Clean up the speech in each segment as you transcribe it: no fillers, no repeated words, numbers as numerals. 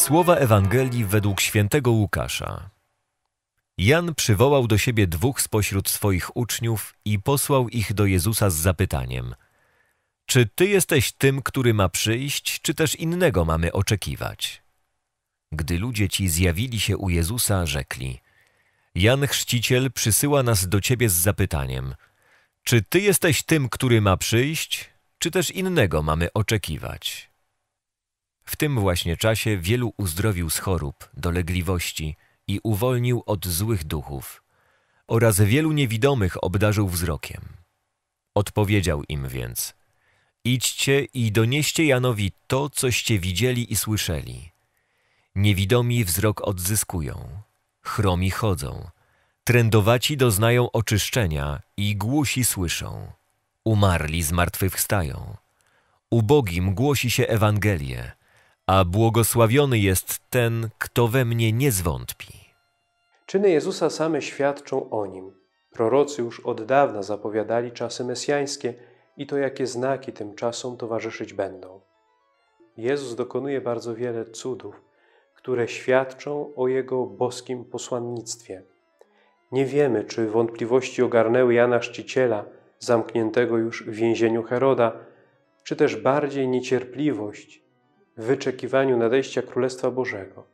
Słowa Ewangelii według świętego Łukasza. Jan przywołał do siebie 2 spośród swoich uczniów i posłał ich do Jezusa z zapytaniem: czy Ty jesteś tym, który ma przyjść, czy też innego mamy oczekiwać? Gdy ludzie ci zjawili się u Jezusa, rzekli: Jan Chrzciciel przysyła nas do Ciebie z zapytaniem: czy Ty jesteś tym, który ma przyjść, czy też innego mamy oczekiwać? W tym właśnie czasie wielu uzdrowił z chorób, dolegliwości i uwolnił od złych duchów oraz wielu niewidomych obdarzył wzrokiem. Odpowiedział im więc: idźcie i donieście Janowi to, coście widzieli i słyszeli. Niewidomi wzrok odzyskują, chromi chodzą, trędowaci doznają oczyszczenia i głusi słyszą, umarli zmartwychwstają. Ubogim głosi się Ewangelię, a błogosławiony jest ten, kto we mnie nie zwątpi. Czyny Jezusa same świadczą o Nim. Prorocy już od dawna zapowiadali czasy mesjańskie i to, jakie znaki tym czasom towarzyszyć będą. Jezus dokonuje bardzo wiele cudów, które świadczą o Jego boskim posłannictwie. Nie wiemy, czy wątpliwości ogarnęły Jana Chrzciciela, zamkniętego już w więzieniu Heroda, czy też bardziej niecierpliwość w wyczekiwaniu nadejścia Królestwa Bożego.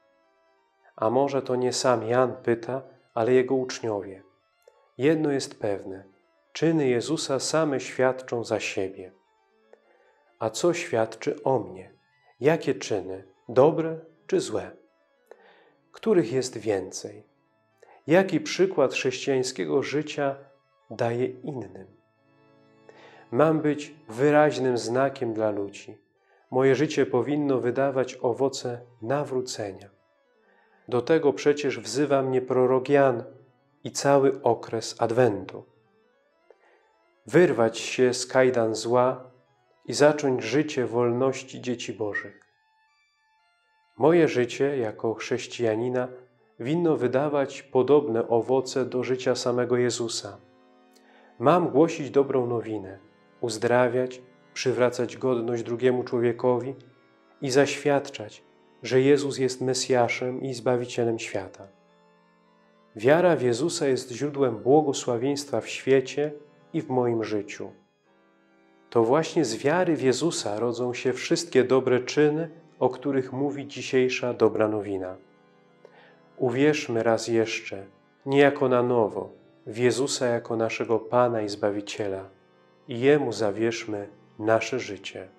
A może to nie sam Jan pyta, ale jego uczniowie. Jedno jest pewne: czyny Jezusa same świadczą za siebie. A co świadczy o mnie? Jakie czyny? Dobre czy złe? Których jest więcej? Jaki przykład chrześcijańskiego życia daje innym? Mam być wyraźnym znakiem dla ludzi. Moje życie powinno wydawać owoce nawrócenia. Do tego przecież wzywa mnie prorok Jan i cały okres Adwentu. Wyrwać się z kajdan zła i zacząć życie wolności dzieci Bożych. Moje życie jako chrześcijanina winno wydawać podobne owoce do życia samego Jezusa. Mam głosić dobrą nowinę, uzdrawiać, przywracać godność drugiemu człowiekowi i zaświadczać, że Jezus jest Mesjaszem i Zbawicielem świata. Wiara w Jezusa jest źródłem błogosławieństwa w świecie i w moim życiu. To właśnie z wiary w Jezusa rodzą się wszystkie dobre czyny, o których mówi dzisiejsza dobra nowina. Uwierzmy raz jeszcze, niejako na nowo, w Jezusa jako naszego Pana i Zbawiciela i Jemu zawierzmy nasze życie.